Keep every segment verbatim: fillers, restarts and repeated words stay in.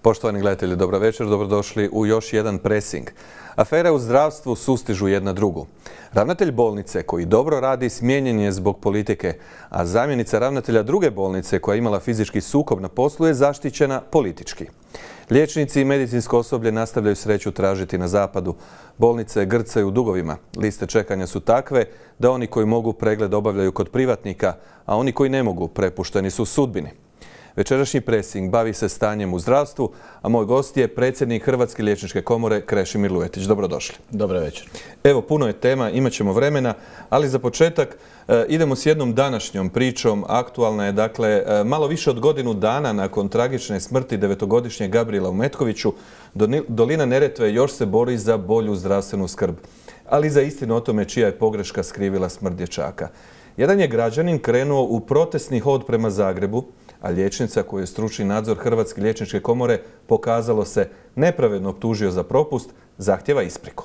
Poštovani gledatelji, dobro večer, dobrodošli u još jedan presing. Afere u zdravstvu sustižu jedna drugu. Ravnatelj bolnice koji dobro radi smijenjen je zbog politike, a zamjenica ravnatelja druge bolnice koja je imala fizički sukob na poslu je zaštićena politički. Liječnici i medicinsko osoblje nastavljaju sreću tražiti na zapadu. Bolnice grcaju u dugovima. Liste čekanja su takve da oni koji mogu pregled obavljaju kod privatnika, a oni koji ne mogu prepušteni su sudbini. Večerašnji presing bavi se stanjem u zdravstvu, a moj gost je predsjednik Hrvatske liječničke komore Krešimir Luetić. Dobrodošli. Dobro večer. Evo, puno je tema, imat ćemo vremena, ali za početak e, idemo s jednom današnjom pričom. Aktualna je, dakle, e, malo više od godinu dana nakon tragične smrti devetogodišnjeg Gabrijela u Metkoviću, dolina Neretve još se bori za bolju zdravstvenu skrb, ali za istinu o tome čija je pogreška skrivila smrt dječaka. Jedan je građanin krenuo u protestni hod prema Zagrebu, a liječnica koju je stručni nadzor Hrvatske liječničke komore pokazalo se nepravedno optužio za propust, zahtjeva ispriku.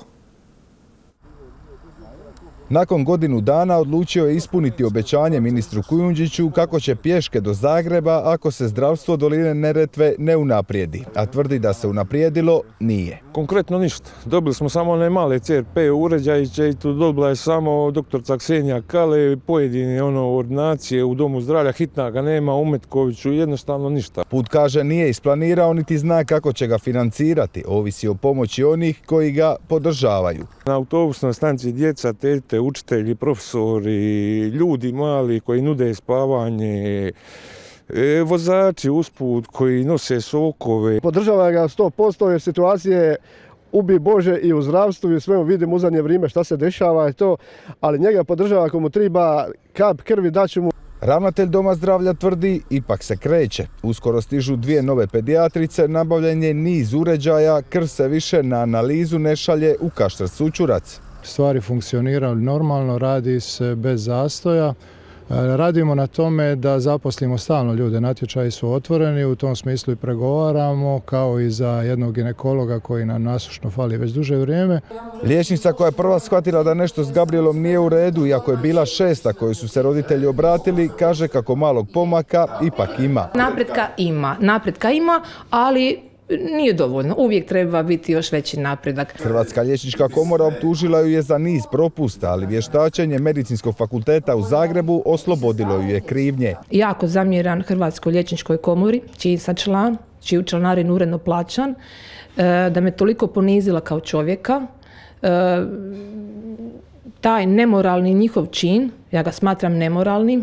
Nakon godinu dana odlučio je ispuniti obećanje ministru Kujundžiću kako će pješke do Zagreba ako se zdravstvo doline Neretve ne unaprijedi, a tvrdi da se unaprijedilo nije. Konkretno ništa. Dobili smo samo one male C R P uređajiće i tu dobila je samo doktorica Ksenija Kale, pojedine ono ordinacije u domu zdravlja, hitna ga nema u Metkoviću, jednostavno ništa. Put, kaže, nije isplanirao niti zna kako će ga financirati, ovisi o pomoći onih koji ga podržavaju. Na autobusnoj stanici djeca, tete, učitelji, profesori, ljudi mali koji nude spavanje, e, vozači usput koji nose sokove. Podržava ga sto posto jer situacije ubi Bože i u zdravstvu i sve vidimo u zadnje vrijeme šta se dešava i to, ali njega podržava ako mu treba kap krvi daću mu. Ravnatelj doma zdravlja tvrdi ipak se kreće. Uskoro stižu dvije nove pedijatrice, nabavljen je niz uređaja, krv se više na analizu ne šalje u Kaštel Sućurac. Stvari funkcioniraju normalno, radi se bez zastoja. Radimo na tome da zaposlimo stalno ljude, natječaji su otvoreni, u tom smislu i pregovaramo, kao i za jednog ginekologa koji nam nasušno fali već duže vrijeme. Liječnica koja je prva shvatila da nešto s Gabrijelom nije u redu, iako je bila šesta koju su se roditelji obratili, kaže kako malog pomaka ipak ima. Napretka ima, napretka ima, ali nije dovoljno. Uvijek treba biti još veći napredak. Hrvatska liječnička komora optužila ju je za niz propusta, ali vještačenje Medicinskog fakulteta u Zagrebu oslobodilo ju je krivnje. Jako zamjeram Hrvatskoj liječničkoj komori, čiji sam član, čiju članarinu uredno plaćan, da me toliko ponizila kao čovjeka. Taj nemoralni njihov čin, ja ga smatram nemoralnim,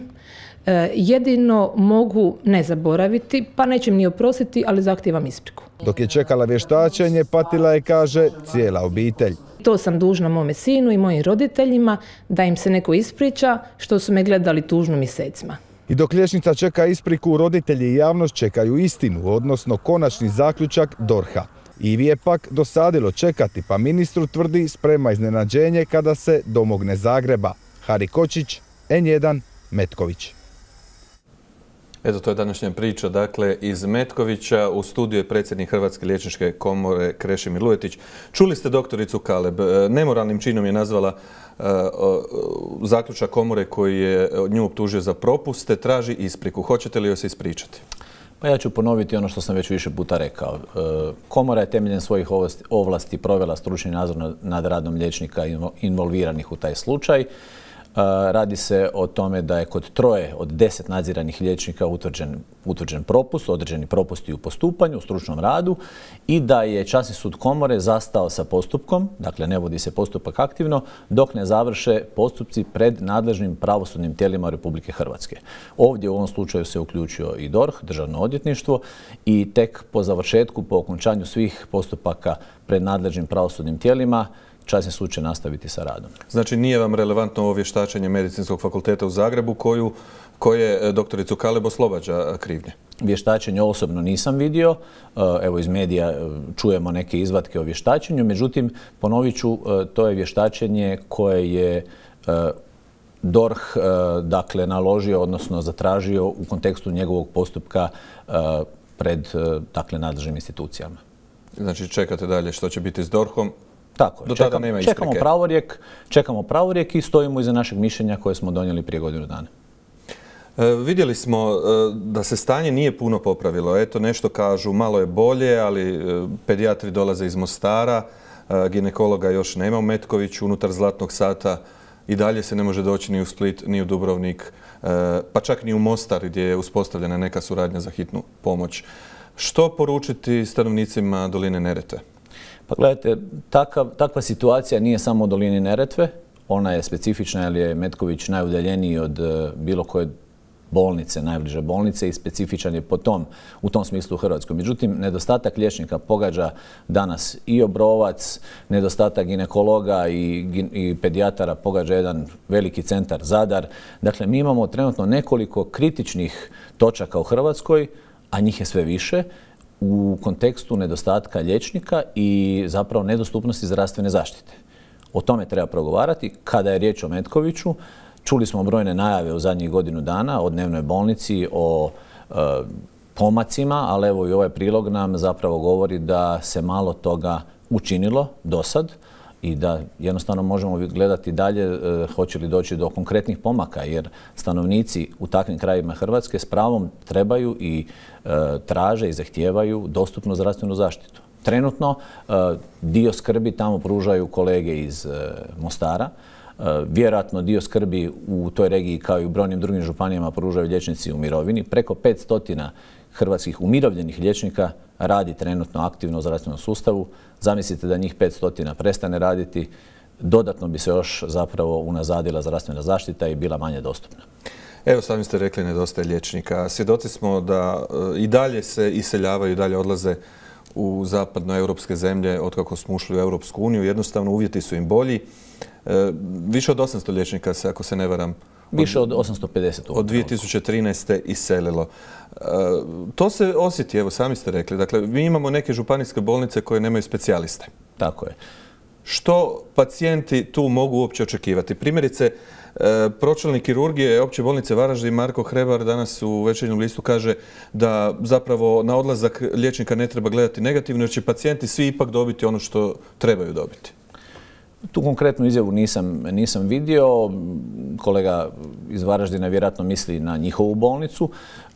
jedino mogu ne zaboraviti, pa nećem ni oprostiti, ali zahtijevam ispriku. Dok je čekala vještačenje, patila je, kaže, cijela obitelj. To sam dužna mome sinu i mojim roditeljima, da im se neko ispriča što su me gledali tužno mjesecima. I dok liječnica čeka ispriku, roditelji i javnost čekaju istinu, odnosno konačni zaključak D O R H-a. Ivi je pak dosadilo čekati, pa ministru tvrdi sprema iznenađenje kada se domogne Zagreba. Hari Kočić, N jedan, Metković. Eto, to je današnja priča, dakle, iz Metkovića. U studiju je predsjednik Hrvatske liječničke komore Krešimir Luetić. Čuli ste doktoricu Kaleb. Nemoralnim činom je nazvala uh, uh, zaključak komore koji je nju optužio za propuste. Traži ispriku. Hoćete li joj se ispričati? Pa ja ću ponoviti ono što sam već više puta rekao. Komora je temeljem svojih ovlasti provela stručni nadzor nad radom liječnika involviranih u taj slučaj. Radi se o tome da je kod troje od deset nadziranih liječnika utvrđen, utvrđen propust, određeni propusti u postupanju, u stručnom radu i da je časni sud komore zastao sa postupkom, dakle ne vodi se postupak aktivno, dok ne završe postupci pred nadležnim pravosudnim tijelima Republike Hrvatske. Ovdje u ovom slučaju se uključio i D O R H, Državno odvjetništvo, i tek po završetku, po okončanju svih postupaka pred nadležnim pravosudnim tijelima, časni sud će nastaviti sa radom. Znači nije vam relevantno ovo vještačenje Medicinskog fakulteta u Zagrebu koju, koje doktoricu Kaleb oslobađa krivnje? Vještačenje osobno nisam vidio. Evo iz medija čujemo neke izvatke o vještačenju. Međutim, ponovit ću, to je vještačenje koje je D O R H dakle, naložio, odnosno zatražio u kontekstu njegovog postupka pred dakle, nadležnim institucijama. Znači čekate dalje što će biti s D O R H-om? Tako, čekamo, čekamo pravorijek, čekamo pravorijek i stojimo iza našeg mišljenja koje smo donijeli prije godinu dana. Vidjeli smo da se stanje nije puno popravilo. Eto, nešto kažu, malo je bolje, ali pedijatri dolaze iz Mostara, ginekologa još nema u Metkoviću, unutar Zlatnog sata i dalje se ne može doći ni u Split, ni u Dubrovnik, pa čak ni u Mostar gdje je uspostavljena neka suradnja za hitnu pomoć. Što poručiti stanovnicima doline Neretve? Pa gledajte, takav, takva situacija nije samo u dolini Neretve. Ona je specifična jer je Metković najudaljeniji od bilo koje bolnice, najbliže bolnice i specifičan je po tom, u tom smislu u Hrvatskoj. Međutim, nedostatak liječnika pogađa danas i Obrovac, nedostatak ginekologa i, i pedijatara pogađa jedan veliki centar Zadar. Dakle, mi imamo trenutno nekoliko kritičnih točaka u Hrvatskoj, a njih je sve više, u kontekstu nedostatka liječnika i zapravo nedostupnosti zdravstvene zaštite. O tome treba progovarati. Kada je riječ o Metkoviću, čuli smo brojne najave u zadnjih godinu dana o dnevnoj bolnici, o e, pomacima, ali evo i ovaj prilog nam zapravo govori da se malo toga učinilo do sad i da jednostavno možemo gledati dalje e, hoće li doći do konkretnih pomaka, jer stanovnici u takvim krajevima Hrvatske s pravom trebaju i e, traže i zahtijevaju dostupnu zdravstvenu zaštitu. Trenutno e, dio skrbi tamo pružaju kolege iz e, Mostara. Vjerojatno dio skrbi u toj regiji kao i u brojnim drugim županijama pružaju liječnici u mirovini. Preko petsto hrvatskih umirovljenih liječnika radi trenutno aktivno u zdravstvenom sustavu. Zamislite da njih petsto prestane raditi, dodatno bi se još zapravo unazadila zdravstvena zaštita i bila manje dostupna. Evo, sami ste rekli nedostaje liječnika. Svjedoci smo da i dalje se iseljavaju, i dalje odlaze u zapadnoeuropske zemlje otkako smo ušli u Europsku uniju. Jednostavno uvjeti su im bolji. E, više od osamsto liječnika se, ako se ne varam, više od osamsto pedeset od dvije tisuće trinaeste iselilo. E, to se osjeti, evo sami ste rekli. Dakle, mi imamo neke županijske bolnice koje nemaju specijaliste. Tako je. Što pacijenti tu mogu uopće očekivati? Primjerice, e, pročelnik kirurgije Opće bolnice Varaždin Marko Hrebar danas u Večernjem listu kaže da zapravo na odlazak liječnika ne treba gledati negativno jer će pacijenti svi ipak dobiti ono što trebaju dobiti. Tu konkretnu izjavu nisam, nisam vidio. Kolega iz Varaždina vjerojatno misli na njihovu bolnicu.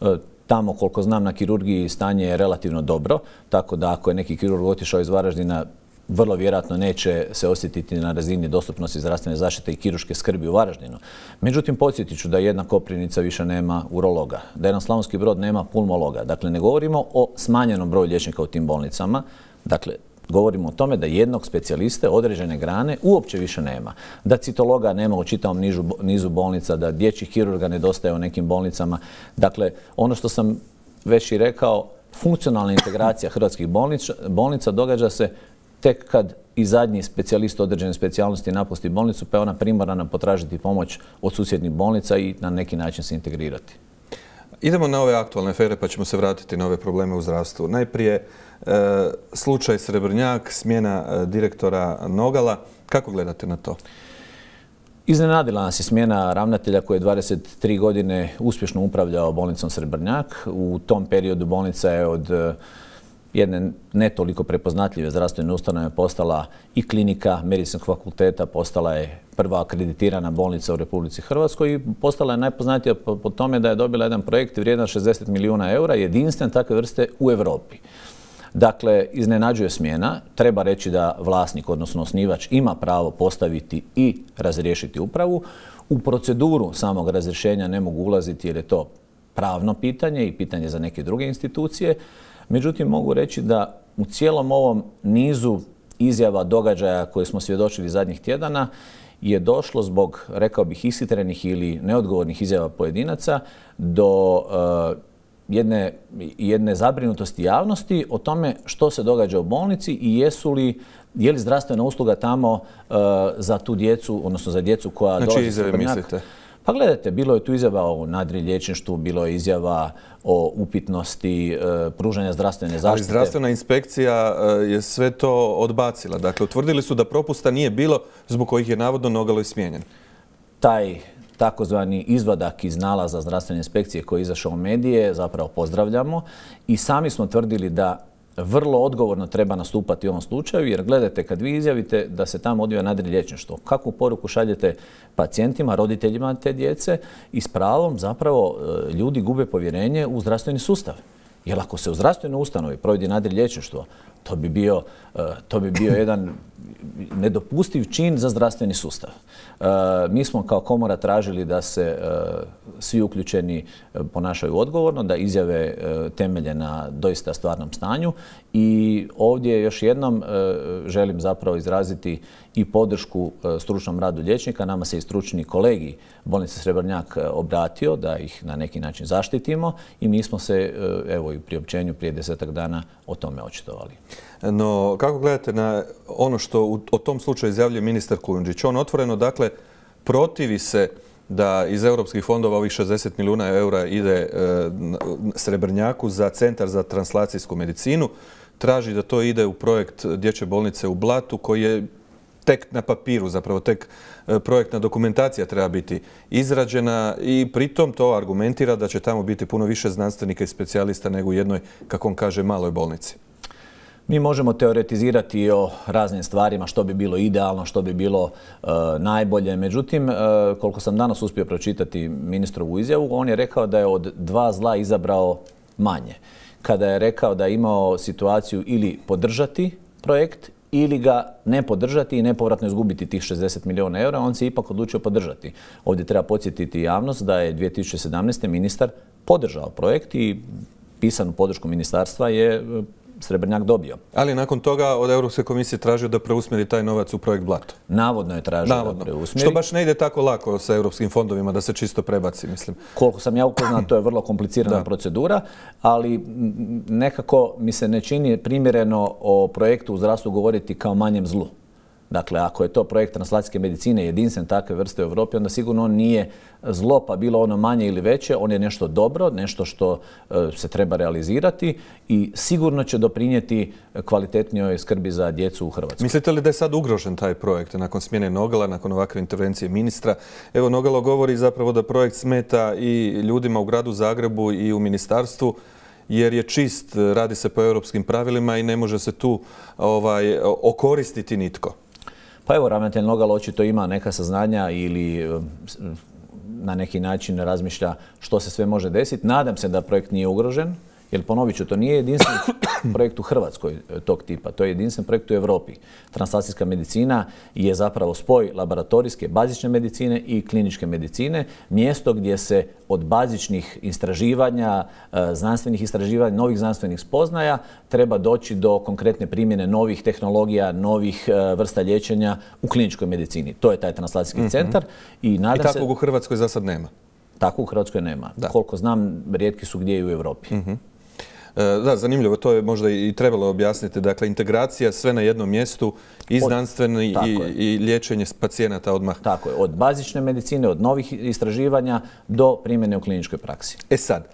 Tamo, koliko znam, na kirurgiji stanje je relativno dobro, tako da ako je neki kirurg otišao iz Varaždina, vrlo vjerojatno neće se osjetiti na razini dostupnosti zdravstvene zaštite i kirurške skrbi u Varaždinu. Međutim, podsjetit ću da jedna Koprivnica više nema urologa, da jedan Slavonski Brod nema pulmologa. Dakle, ne govorimo o smanjenom broju liječnika u tim bolnicama. Dakle, govorimo o tome da jednog specijaliste određene grane uopće više nema. Da citologa nema u čitavom nižu, nizu bolnica, da dječjih kirurga nedostaje u nekim bolnicama. Dakle, ono što sam već i rekao, funkcionalna integracija hrvatskih bolnica, bolnica događa se tek kad i zadnji specijalist određene specijalnosti napusti bolnicu, pa je ona primorana potražiti pomoć od susjednih bolnica i na neki način se integrirati. Idemo na ove aktualne afere pa ćemo se vratiti na ove probleme u zdravstvu. Najprije e, slučaj Srebrnjak, smjena e, direktora Nogala. Kako gledate na to? Iznenadila nas je smjena ravnatelja koji je dvadeset tri godine uspješno upravljao bolnicom Srebrnjak. U tom periodu bolnica je od jedne ne toliko prepoznatljive zdravstvene ustanove postala i klinika Medicinskog fakulteta, postala je prva akreditirana bolnica u Republici Hrvatskoj i postala je najpoznatija po, po tome da je dobila jedan projekt vrijedan šezdeset milijuna eura, jedinstven takve vrste u Europi. Dakle, iznenađuje smjena. Treba reći da vlasnik, odnosno osnivač, ima pravo postaviti i razriješiti upravu. U proceduru samog razrješenja ne mogu ulaziti jer je to pravno pitanje i pitanje za neke druge institucije. Međutim, mogu reći da u cijelom ovom nizu izjava, događaja koje smo svjedočili zadnjih tjedana je došlo zbog, rekao bih, ishitrenih ili neodgovornih izjava pojedinaca do uh, jedne, jedne zabrinutosti javnosti o tome što se događa u bolnici i jesu li, je li zdravstvena usluga tamo uh, za tu djecu, odnosno za djecu koja znači, dolazi iz Srebrnjaka. Mislite? Pa gledajte, bilo je tu izjava o nadrilječništvu, bilo je izjava o upitnosti e, pružanja zdravstvene zaštite. Ali zdravstvena inspekcija e, je sve to odbacila. Dakle, utvrdili su da propusta nije bilo zbog kojih je navodno Nogalo i smijenjen. Taj takozvani izvadak iz nalaza zdravstvene inspekcije koji je izašao u medije zapravo pozdravljamo i sami smo tvrdili da vrlo odgovorno treba nastupati u ovom slučaju, jer gledajte, kad vi izjavite da se tamo odvija nadrilječništvo, kakvu poruku šaljete pacijentima, roditeljima te djece i s pravom zapravo ljudi gube povjerenje u zdravstveni sustav. Jer ako se u zdravstvenoj ustanovi provodi nadrilječništvo, to bi bio, to bi bio jedan nedopustiv čin za zdravstveni sustav. Mi smo kao komora tražili da se svi uključeni ponašaju odgovorno, da izjave temelje na doista stvarnom stanju i ovdje još jednom želim zapravo izraziti i podršku stručnom radu liječnika. Nama se i stručni kolegij bolnice Srebrnjak obratio da ih na neki način zaštitimo i mi smo se evo i u priopćenju prije desetak dana o tome očitovali. No, kako gledate na ono što u, o tom slučaju izjavljuje ministar Kujundžić? On otvoreno, dakle, protivi se da iz europskih fondova ovih šezdeset milijuna eura ide e, Srebrnjaku za Centar za translacijsku medicinu. Traži da to ide u projekt dječje bolnice u Blatu koji je tek na papiru, zapravo tek e, projektna dokumentacija treba biti izrađena i pritom to argumentira da će tamo biti puno više znanstvenika i specijalista nego u jednoj, kako on kaže, maloj bolnici. Mi možemo teoretizirati o raznim stvarima, što bi bilo idealno, što bi bilo e, najbolje. Međutim, e, koliko sam danas uspio pročitati ministrovu izjavu, on je rekao da je od dva zla izabrao manje. Kada je rekao da je imao situaciju ili podržati projekt ili ga ne podržati i nepovratno izgubiti tih šezdeset milijuna eura, on se ipak odlučio podržati. Ovdje treba podsjetiti javnost da je dvije tisuće sedamnaeste. ministar podržao projekt i pisanu podršku ministarstva je Srebrnjak dobio. Ali nakon toga od Europske komisije tražio da preusmjeri taj novac u projekt Blato. Navodno je tražio Navodno. da preusmjeri. Što baš ne ide tako lako sa europskim fondovima da se čisto prebaci, mislim. Koliko sam ja upoznat, to je vrlo komplicirana procedura, ali nekako mi se ne čini primjereno o projektu u zdravstvu govoriti kao manjem zlu. Dakle, ako je to projekt translacijske medicine jedinstven takve vrste u Europi, onda sigurno on nije zlo, pa bilo ono manje ili veće. On je nešto dobro, nešto što se treba realizirati i sigurno će doprinijeti kvalitetnijoj skrbi za djecu u Hrvatskoj. Mislite li da je sad ugrožen taj projekt nakon smjene Nogala, nakon ovakve intervencije ministra? Evo, Nogalo govori zapravo da projekt smeta i ljudima u gradu Zagrebu i u ministarstvu, jer je čist, radi se po europskim pravilima i ne može se tu ovaj, okoristiti nitko. Pa evo, ravnatelj Nogalo očito ima neka saznanja ili na neki način razmišlja što se sve može desiti. Nadam se da projekt nije ugrožen, jer ponovit ću, to nije jedinstven projekt u Hrvatskoj tog tipa, to je jedinstven projekt u Europi. Translacijska medicina je zapravo spoj laboratorijske, bazične medicine i kliničke medicine, mjesto gdje se od bazičnih istraživanja, znanstvenih istraživanja, novih znanstvenih spoznaja treba doći do konkretne primjene novih tehnologija, novih vrsta liječenja u kliničkoj medicini. To je taj translacijski mm-hmm. centar. I, nadam I takvog se... u Hrvatskoj za sad nema? Tako u Hrvatskoj nema. Da. Koliko znam, rijetki su gdje i u Europi. Mm-hmm. Da, zanimljivo, to je možda i trebalo objasniti. Dakle, integracija sve na jednom mjestu i znanstveni i, i liječenje pacijenata odmah. Tako je, od bazične medicine, od novih istraživanja do primjene u kliničkoj praksi. E sad,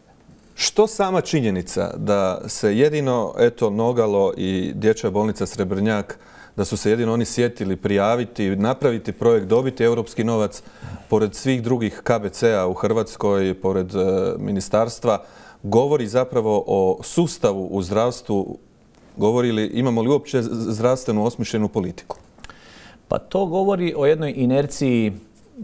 što sama činjenica da se jedino, eto, Nogalo i Dječja bolnica Srebrnjak, da su se jedino oni sjetili prijaviti, napraviti projekt, dobiti europski novac, pored svih drugih K B C-a u Hrvatskoj, pored e, ministarstva, govori zapravo o sustavu u zdravstvu, govori li, imamo li uopće zdravstvenu osmišljenu politiku? Pa to govori o jednoj inerciji e,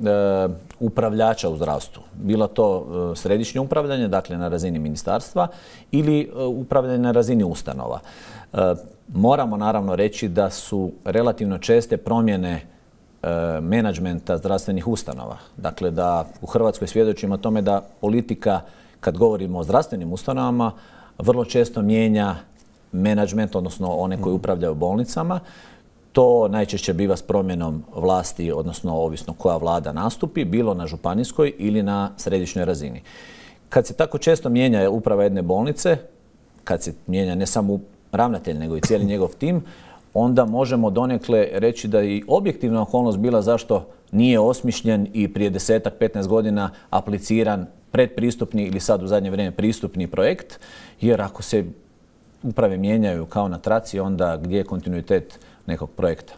upravljača u zdravstvu. Bilo to e, središnje upravljanje, dakle na razini ministarstva, ili e, upravljanje na razini ustanova. E, moramo naravno reći da su relativno česte promjene e, menadžmenta zdravstvenih ustanova. Dakle, da u Hrvatskoj svjedočimo tome da politika, kad govorimo o zdravstvenim ustanovama, vrlo često mijenja menadžment, odnosno one koji upravljaju bolnicama. To najčešće biva s promjenom vlasti, odnosno ovisno koja vlada nastupi, bilo na županijskoj ili na središnjoj razini. Kad se tako često mijenja uprava jedne bolnice, kad se mijenja ne samo ravnatelj, nego i cijeli njegov tim, onda možemo donekle reći da i objektivna okolnost bila zašto nije osmišljen i prije desetak, petnaest godina apliciran predpristupni ili sad u zadnje vrijeme pristupni projekt, jer ako se uprave mijenjaju kao na traci, onda gdje je kontinuitet nekog projekta?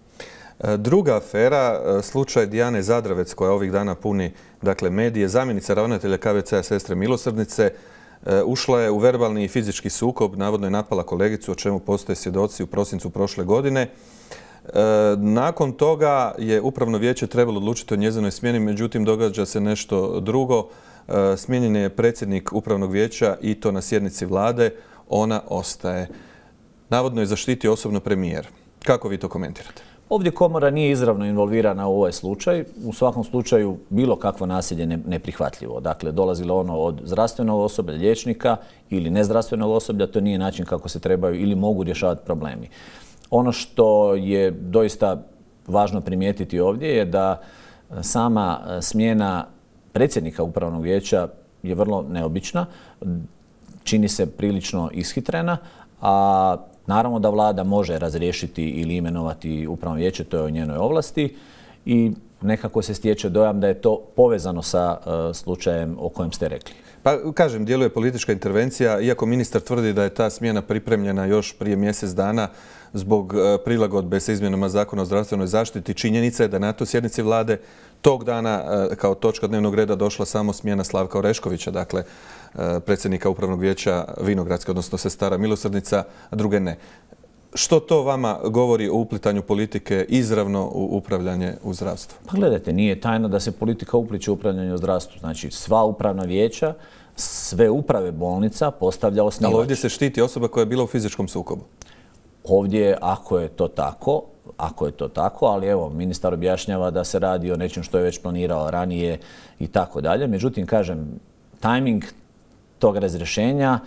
Druga afera, slučaj Dijane Zadravec, koja ovih dana puni dakle, medije, zamjenica ravnatelja K B C-a Sestre milosrdnice, Ušla je u verbalni i fizički sukob, navodno je napala kolegicu, o čemu postoje svjedoci u prosincu prošle godine. Nakon toga je upravno vijeće trebalo odlučiti o njezinoj smjeni, međutim događa se nešto drugo. Smijenjen je predsjednik upravnog vijeća i to na sjednici vlade. Ona ostaje. Navodno je zaštitio osobno premijer. Kako vi to komentirate? Ovdje komora nije izravno involvirana u ovaj slučaj. U svakom slučaju bilo kakvo nasilje neprihvatljivo. Dakle, dolazilo ono od zdravstvenog osoblja, liječnika ili nezdravstvenog osoblja, to nije način kako se trebaju ili mogu rješavati problemi. Ono što je doista važno primijetiti ovdje je da sama smjena predsjednika upravnog vijeća je vrlo neobična, čini se prilično ishitrena, a naravno da vlada može razriješiti ili imenovati upravno vijeće, to je o njenoj ovlasti i nekako se stječe dojam da je to povezano sa uh, slučajem o kojem ste rekli. Pa kažem, djeluje politička intervencija, iako ministar tvrdi da je ta smjena pripremljena još prije mjesec dana zbog uh, prilagodbe sa izmjenama Zakona o zdravstvenoj zaštiti. Činjenica je da na toj sjednici vlade tog dana uh, kao točka dnevnog reda došla samo smjena Slavka Oreškovića, dakle uh, predsjednika upravnog vijeća Vinogradske, odnosno sestara milosrdnica, a druge ne. Što to vama govori o uplitanju politike izravno u upravljanje u zdravstvu? Pa gledajte, nije tajno da se politika upliče u upravljanje u zdravstvu. Znači, sva upravna vijeća, sve uprave bolnica postavlja osnivač. Ali ovdje se štiti osoba koja je bila u fizičkom sukobu. Ovdje, ako je to tako, ako je to tako, ali evo, ministar objašnjava da se radi o nečem što je već planirao ranije i tako dalje. Međutim, kažem, tajming tog razrješenja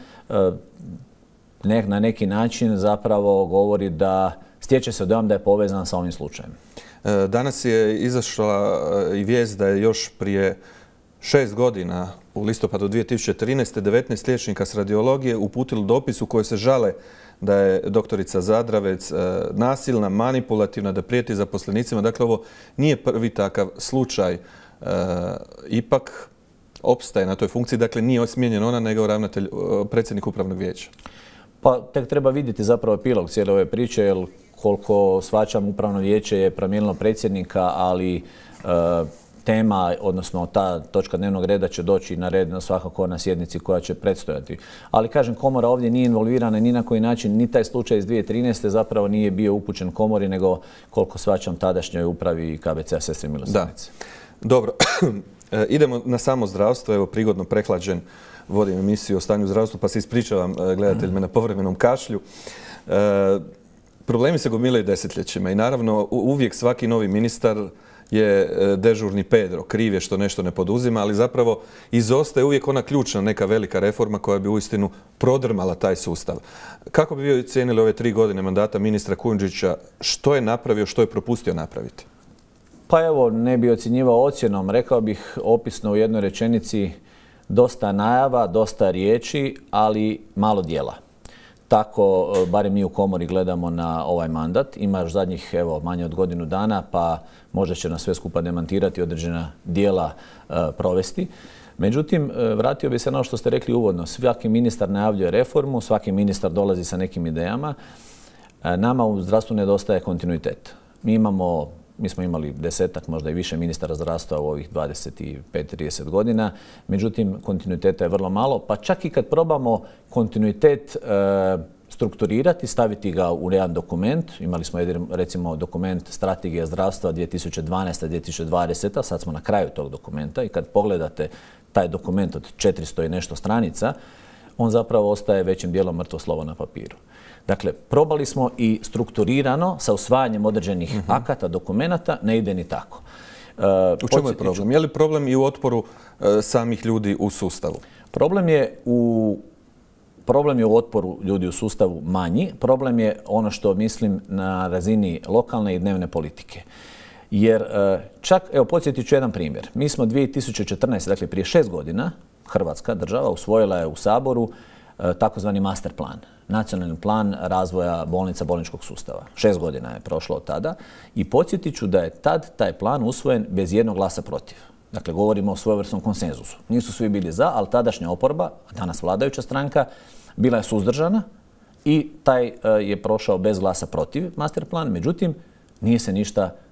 na neki način zapravo govori da stječe se dojam da je povezan sa ovim slučajem. Danas je izašla i vijest da je još prije šest godina, u listopadu dvije tisuće trinaeste. devetnaest liječnika s radiologije uputilo dopis u kojoj se žale da je doktorica Zadravec nasilna, manipulativna, da prijeti zaposlenicima. Dakle, ovo nije prvi takav slučaj. Ipak opstaje na toj funkciji. Dakle, nije smijenjen ona, nego ravnatelj, predsjednik upravnog vijeća. Pa tek treba vidjeti zapravo epilog cijele ove priče, jer koliko shvaćam, upravno vijeće je promijenilo predsjednika, ali e, tema, odnosno ta točka dnevnog reda će doći na red na svakako na sjednici koja će predstojati. Ali kažem, komora ovdje nije involvirana ni na koji način, ni taj slučaj iz dvije tisuće trinaeste. zapravo nije bio upućen komori, nego koliko shvaćam tadašnjoj upravi K B C-a Sestre milosrdnice. Dobro, idemo na samo zdravstvo, evo prigodno prehlađen. Vodim emisiju o stanju u zdravstvu, pa se ispričavam gledateljima na povremenom kašlju. E, problemi se gomilaju desetljećima i naravno uvijek svaki novi ministar je dežurni Pedro, kriv je što nešto ne poduzima, ali zapravo izostaje uvijek ona ključna neka velika reforma koja bi uistinu prodrmala taj sustav. Kako bi vi ocijenili ove tri godine mandata ministra Kujundžića, što je napravio, što je propustio napraviti? Pa evo, ne bi ocjenjivao ocjenom, rekao bih opisno u jednoj rečenici: dosta najava, dosta riječi, ali malo djela. Tako, barem mi u komori gledamo na ovaj mandat. Ima još zadnjih, evo, manje od godinu dana, pa možda će nas sve skupa demantirati, određena djela e, provesti. Međutim, vratio bi se na ono što ste rekli uvodno. Svaki ministar najavljuje reformu, svaki ministar dolazi sa nekim idejama. E, nama u zdravstvu nedostaje kontinuitet. Mi imamo Mi smo imali desetak, možda i više ministara zdravstva u ovih dvadeset pet trideset godina. Međutim, kontinuiteta je vrlo malo. Pa čak i kad probamo kontinuitet e, strukturirati, staviti ga u jedan dokument. Imali smo recimo dokument Strategija zdravstva dvije tisuće dvanaesta do dvije tisuće dvadeseta. Sad smo na kraju tog dokumenta i kad pogledate taj dokument od četiristo i nešto stranica, on zapravo ostaje većim dijelom mrtvo slovo na papiru. Dakle, probali smo i strukturirano sa usvajanjem određenih uh-huh. akata, dokumenata, ne ide ni tako. Uh, u čemu je problem? Je li problem i u otporu uh, samih ljudi u sustavu? Problem je u, problem je u otporu ljudi u sustavu manji. Problem je ono što mislim na razini lokalne i dnevne politike. Jer uh, čak, evo, podsjetit ću jedan primjer. Mi smo dvije tisuće četrnaeste. dakle prije šest godina, Hrvatska država usvojila je u Saboru uh, takozvani master plan. Nacionalni plan razvoja bolnica, bolničkog sustava. Šest godina je prošlo od tada i podsjetit ću da je tad taj plan usvojen bez jednog glasa protiv. Dakle, govorimo o svojevrsnom konsenzusu. Nisu svi bili za, ali tadašnja oporba, danas vladajuća stranka, bila je suzdržana i taj je prošao bez glasa protiv master plan. Međutim, nije se ništa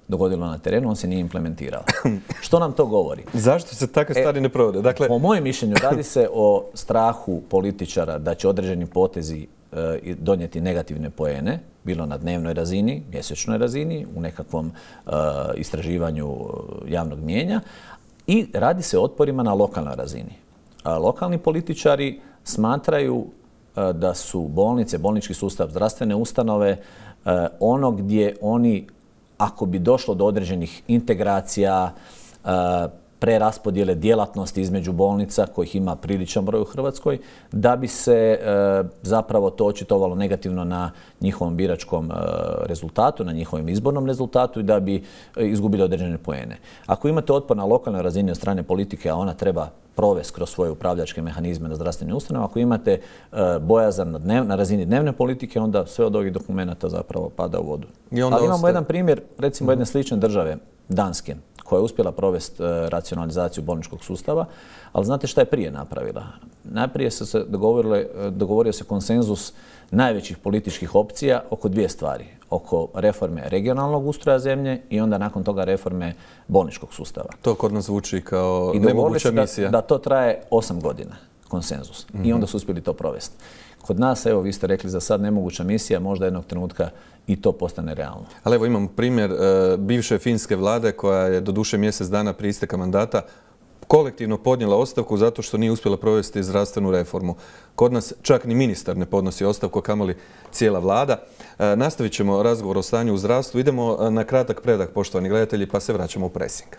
dogodilo na terenu, on se nije implementirao. Što nam to govori? Zašto se takve stvari ne provode? Dakle, po mojem mišljenju radi se o strahu političara da će određeni potezi e, donijeti negativne poene, bilo na dnevnoj razini, mjesečnoj razini, u nekakvom e, istraživanju javnog mijenja, i radi se o otporima na lokalnoj razini. A lokalni političari smatraju e, da su bolnice, bolnički sustav, zdravstvene ustanove e, ono gdje oni, ako bi došlo do određenih integracija, e, preraspodjele djelatnosti između bolnica, kojih ima priličan broj u Hrvatskoj, da bi se e, zapravo to očitovalo negativno na njihovom biračkom e, rezultatu, na njihovom izbornom rezultatu i da bi e, izgubili određene poene. Ako imate otpor na lokalnoj razini od strane politike, a ona treba provesti kroz svoje upravljačke mehanizme na zdravstvene ustanove, ako imate e, bojazan na, dnev, na razini dnevne politike, onda sve od ovih dokumenata zapravo pada u vodu. Ali imamo ostaje... jedan primjer, recimo, jedne slične države, Danske, koja je uspjela provesti e, racionalizaciju bolničkog sustava, ali znate šta je prije napravila? Najprije su se dogovorile, dogovorio se konsenzus najvećih političkih opcija oko dvije stvari. Oko reforme regionalnog ustroja zemlje i onda nakon toga reforme bolničkog sustava. To kod nas zvuči kao I nemoguća misija. Da, da to traje osam godina, konsenzus. Mm-hmm. I onda su uspjeli to provesti. Kod nas, evo, vi ste rekli za sad nemoguća misija, možda jednog trenutka i to postane realno. Ali evo imamo primjer e, bivše finske vlade koja je doduše mjesec dana prije isteka mandata kolektivno podnijela ostavku zato što nije uspjela provesti zdravstvenu reformu. Kod nas čak ni ministar ne podnosi ostavku, kamoli cijela vlada. E, nastavit ćemo razgovor o stanju u zdravstvu. Idemo na kratak predah, poštovani gledatelji, pa se vraćamo u presing.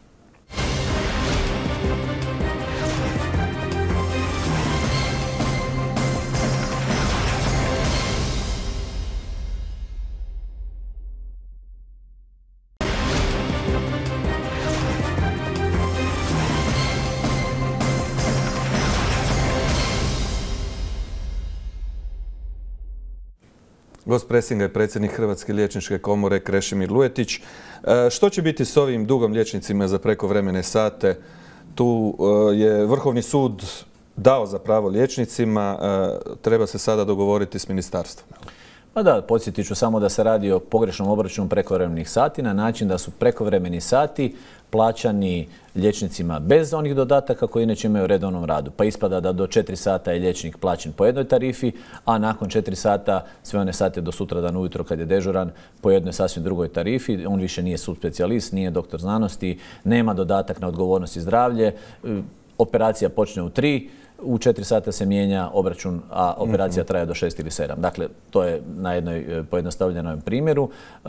Gost presinga je predsjednik Hrvatske liječničke komore Krešimir Lujetić. Što će biti s ovim dugom liječnicima za prekovremene sate? Tu je Vrhovni sud dao za pravo liječnicima, treba se sada dogovoriti s ministarstvom. Pa da, podsjetit ću samo da se radi o pogrešnom obračunu prekovremenih sati na način da su prekovremeni sati plaćani liječnicima bez onih dodataka koji inače imaju u redovnom radu. Pa ispada da do četiri sata je liječnik plaćen po jednoj tarifi, a nakon četiri sata sve one sate do sutradan ujutro kad je dežuran po jednoj sasvim drugoj tarifi. On više nije subspecijalist, nije doktor znanosti, nema dodatak na odgovornost i zdravlje. Operacija počne u tri, u četiri sata se mijenja obračun, a operacija traje do šest ili sedam. Dakle, to je na jednoj pojednostavljenom primjeru.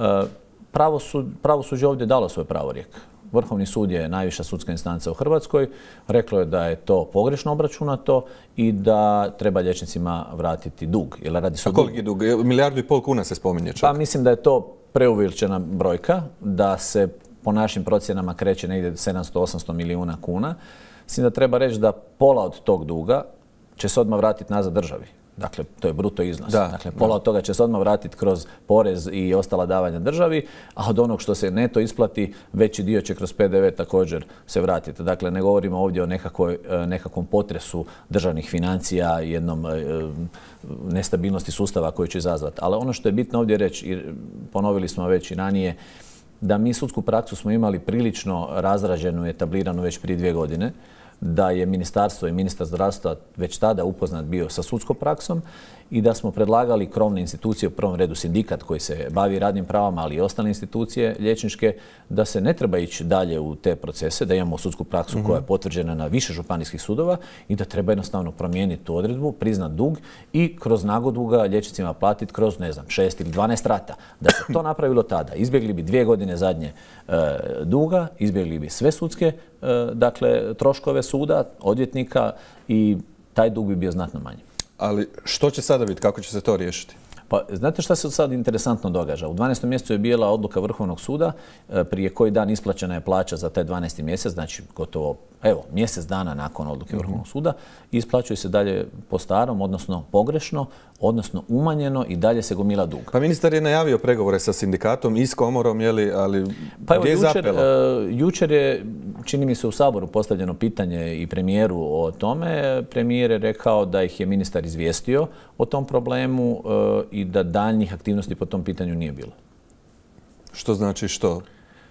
Pravosuđe ovdje dalo svoj pravorijek. Vrhovni sud je najviša sudska instanca u Hrvatskoj. Reklo je da je to pogrešno obračunato i da treba liječnicima vratiti dug. Jer radi se o a koliki dug? Milijardu i pol kuna se spominje čak. Pa mislim da je to preuveličena brojka, da se po našim procjenama kreće negdje sedamsto do osamsto milijuna kuna. Mislim da treba reći da pola od tog duga će se odmah vratiti nazad državi. Dakle, to je bruto iznos. Da, dakle, pola da. od toga će se odmah vratiti kroz porez i ostala davanja državi, a od onog što se neto isplati, veći dio će kroz P D V također se vratiti. Dakle, ne govorimo ovdje o nekakvoj, nekakvom potresu državnih financija i jednom e, nestabilnosti sustava koji će izazvati. Ali ono što je bitno ovdje reći, i ponovili smo već i ranije, da mi sudsku praksu smo imali prilično razrađenu i etabliranu već prije dvije godine, da je ministarstvo i ministar zdravstva već tada upoznat bio sa sudskom praksom i da smo predlagali krovne institucije, u prvom redu sindikat koji se bavi radnim pravom, ali i ostale institucije liječničke, da se ne treba ići dalje u te procese, da imamo sudsku praksu koja je potvrđena na više županijskih sudova i da treba jednostavno promijeniti tu odredbu, priznat dug i kroz nagodbu ga liječnicima platiti kroz, ne znam, šest ili dvanaest rata. Da se to napravilo tada, izbjegli bi dvije godine zadnje e, duga, izbjegli bi sve sudske e, dakle, troškove suda, odvjetnika i taj dug bi bio znatno manji. Ali što će sada biti? Kako će se to riješiti? Pa, znate šta se sad interesantno događa? U dvanaestom mjesecu je bila odluka Vrhovnog suda, prije koji dan isplaćena je plaća za taj dvanaesti mjesec, znači gotovo evo, mjesec dana nakon odluke Vrhovnog suda, isplaćuje se dalje po starom, odnosno pogrešno, odnosno umanjeno i dalje se gomila dug. Pa ministar je najavio pregovore sa sindikatom i s komorom, jeli, ali pa evo, gdje je jučer, zapelo? Uh, jučer je, čini mi se, u Saboru postavljeno pitanje i premijeru o tome. Premijer je rekao da ih je ministar izvijestio o tom problemu uh, i da daljnjih aktivnosti po tom pitanju nije bilo. Što znači što?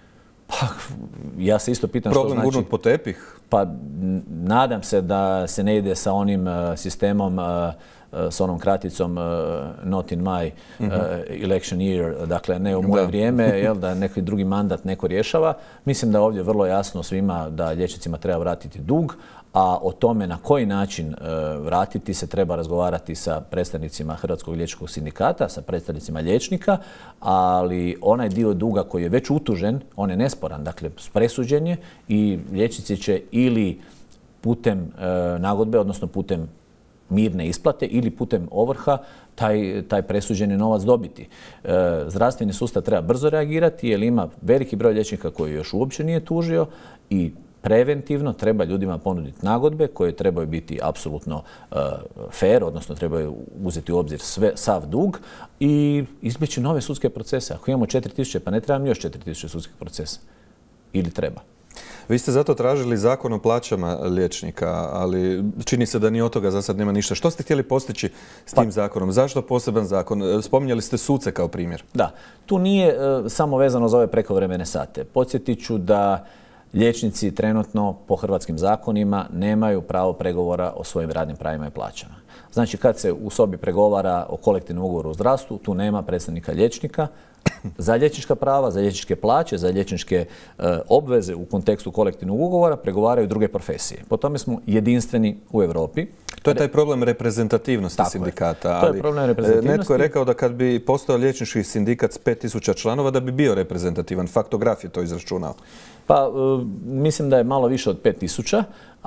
Pa, ja se isto pitam Problem što znači... gurnut po tepih? Pa, nadam se da se ne ide sa onim uh, sistemom, uh, uh, s onom kraticom uh, not in my uh, election year, dakle ne u moje Da. vrijeme, jel, da neki drugi mandat neko rješava. Mislim da je ovdje vrlo jasno svima da liječnicima treba vratiti dug, a o tome na koji način uh, vratiti se treba razgovarati sa predstavnicima Hrvatskog liječničkog sindikata, sa predstavnicima liječnika, ali onaj dio duga koji je već utužen, on je nesporan, dakle presuđen je i liječnici će ili putem uh, nagodbe, odnosno putem mirne isplate ili putem ovrha taj, taj presuđeni novac dobiti. E, zdravstveni sustav treba brzo reagirati jer ima veliki broj liječnika koji još uopće nije tužio i preventivno treba ljudima ponuditi nagodbe koje trebaju biti apsolutno uh, fair, odnosno trebaju uzeti u obzir sve, sav dug i izbjeći nove sudske procese. Ako imamo četiri tisuće, pa ne trebamo još četiri tisuće sudskih procesa. Ili treba. Vi ste zato tražili zakon o plaćama liječnika, ali čini se da ni od toga za sad nema ništa. Što ste htjeli postići s tim pa, zakonom? Zašto poseban zakon? Spominjali ste suce kao primjer. Da, tu nije uh, samo vezano za ove prekovremene sate. Podsjetit ću da liječnici trenutno po hrvatskim zakonima nemaju pravo pregovora o svojim radnim pravima i plaćama. Znači kad se u sobi pregovara o kolektivnom ugovoru u zdravstvu, tu nema predstavnika liječnika. Za liječnička prava, za liječničke plaće, za liječničke e, obveze u kontekstu kolektivnog ugovora pregovaraju druge profesije. Po tome smo jedinstveni u Europi. To je taj problem reprezentativnosti Tako sindikata. Je. To je problem reprezentativnosti. Netko je rekao da kad bi postojao liječnički sindikat s pet tisuća članova da bi bio reprezentativan. Faktograf je to izračunao. Pa e, mislim da je malo više od pet tisuća,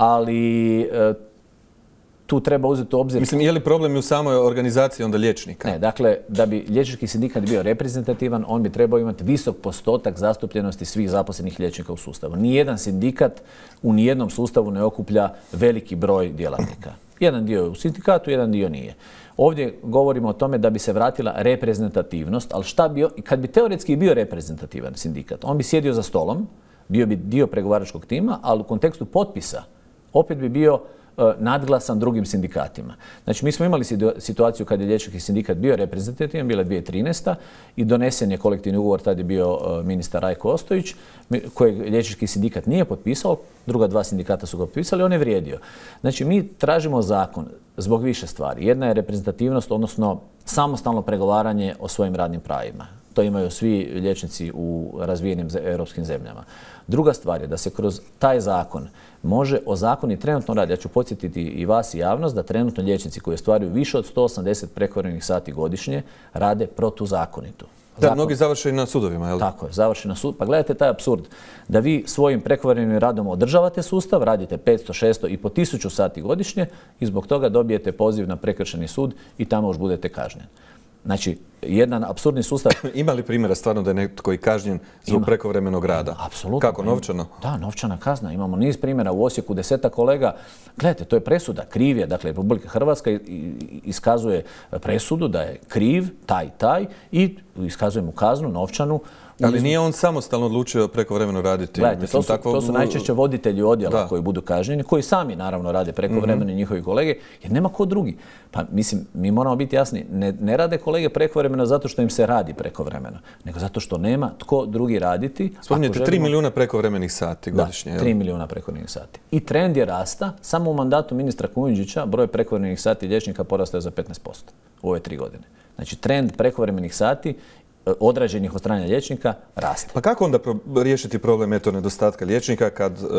ali e, tu treba uzeti u obzir... Mislim, je li problem i u samoj organizaciji onda liječnika? Ne, dakle, da bi liječnički sindikat bio reprezentativan, on bi trebao imati visok postotak zastupljenosti svih zaposlenih liječnika u sustavu. Nijedan sindikat u nijednom sustavu ne okuplja veliki broj djelatnika. Jedan dio je u sindikatu, jedan dio nije. Ovdje govorimo o tome da bi se vratila reprezentativnost, ali šta bi, kad bi teoretski bio reprezentativan sindikat, on bi sjedio za stolom, bio bi dio pregovaračkog tima, ali u kontekstu potpisa opet bi bio nadglasan drugim sindikatima. Znači, mi smo imali situaciju kad je liječnički sindikat bio reprezentativan, bila je dvije tisuće trinaesta i donesen je kolektivni ugovor, tad je bio ministar Rajko Ostojić, kojeg liječnički sindikat nije potpisao, druga dva sindikata su ga potpisali, on je vrijedio. Znači, mi tražimo zakon zbog više stvari. Jedna je reprezentativnost, odnosno samostalno pregovaranje o svojim radnim pravima. To imaju svi liječnici u razvijenim europskim zemljama. Druga stvar je da se kroz taj zakon može ozakoniti trenutno rad. Ja ću podsjetiti i vas i javnost da trenutno liječnici koji ostvaruju više od sto osamdeset prekovremenih sati godišnje rade protuzakonito. Da, mnogi završeni na sudovima, je li? Tako je, završeni na sud. Pa gledajte taj apsurd. Da vi svojim prekovremenim radom održavate sustav, radite petsto, šesto i po tisuću sati godišnje i zbog toga dobijete poziv na prekršajni sud i tamo još budete kažnjeni. Znači, jedan apsurdni sustav... Ima li primjera stvarno da je netko i kažnjen zbog prekovremenog rada? Apsolutno. Kako, novčano? Da, novčana kazna. Imamo niz primjera u Osijeku, deseta kolega. Gledajte, to je presuda, kriv je. Dakle, Republika Hrvatska iskazuje presudu da je kriv taj, taj i iskazuje mu kaznu, novčanu. Ali nije on samostalno odlučio prekovremeno raditi? Gledajte, Mislim, to, su, takvo... to su najčešće voditelji odjela da. koji budu kažnjeni, koji sami naravno rade prekovremeno, mm-hmm. njihovi kolege, jer nema ko drugi. Pa mislim, mi moramo biti jasni, ne, ne rade kolege prekovremeno zato što im se radi prekovremeno, nego zato što nema tko drugi raditi. Spominjete želimo... tri milijuna prekovremenih sati godišnje. Da, tri milijuna prekovremenih sati. I trend je rasta, samo u mandatu ministra Kujundžića broj prekovremenih sati liječnika porastao je za petnaest posto u ove tri godine. Znači, trend prekovremenih sati odrađenih od strane liječnika raste. Pa kako onda pro riješiti problem eto nedostatka liječnika kad e,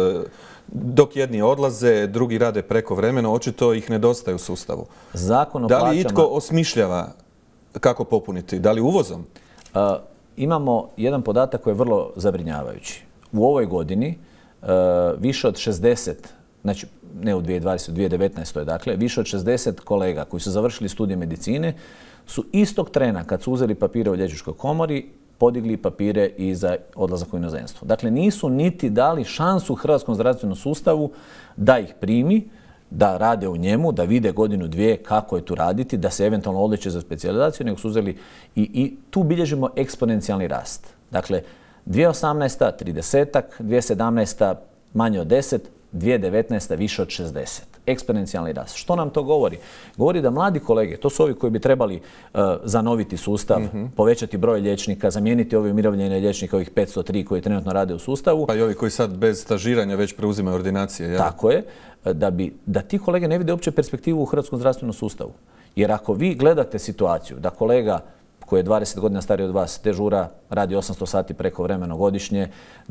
dok jedni odlaze, drugi rade prekovremeno, očito ih nedostaje u sustavu? Zakon o da li plaćama... itko osmišljava kako popuniti? Da li uvozom? Uh, imamo jedan podatak koji je vrlo zabrinjavajući. U ovoj godini uh, više od šezdeset, znači ne u dvije tisuće dvadesetoj, u dvije tisuće devetnaestoj dakle, više od šezdeset kolega koji su završili studije medicine su istog trena kad su uzeli papire u liječničkoj komori podigli papire i za odlazak u inozemstvo. Dakle, nisu niti dali šansu hrvatskom zdravstvenom sustavu da ih primi, da rade u njemu, da vide godinu, dvije kako je tu raditi, da se eventualno odliče za specijalizaciju, nego su uzeli i, i tu bilježimo eksponencijalni rast. Dakle, dvije tisuće osamnaesta tridesetak, dvije tisuće sedamnaesta manje od deset, dvije tisuće devetnaesta više od šezdeset. eksponencijalni rast. Što nam to govori? Govori da mladi kolege, to su ovi koji bi trebali uh, zanoviti sustav, mm-hmm. povećati broj liječnika, zamijeniti ove umirovljene liječnike, ovih petsto tri koji trenutno rade u sustavu. Pa i ovi koji sad bez stažiranja već preuzimaju ordinacije. Ja? Tako je. Da, bi, da ti kolege ne vide uopće perspektivu u hrvatskom zdravstvenom sustavu. Jer ako vi gledate situaciju da kolega koji je dvadeset godina stariji od vas dežura, radi osamsto sati prekovremeno godišnje,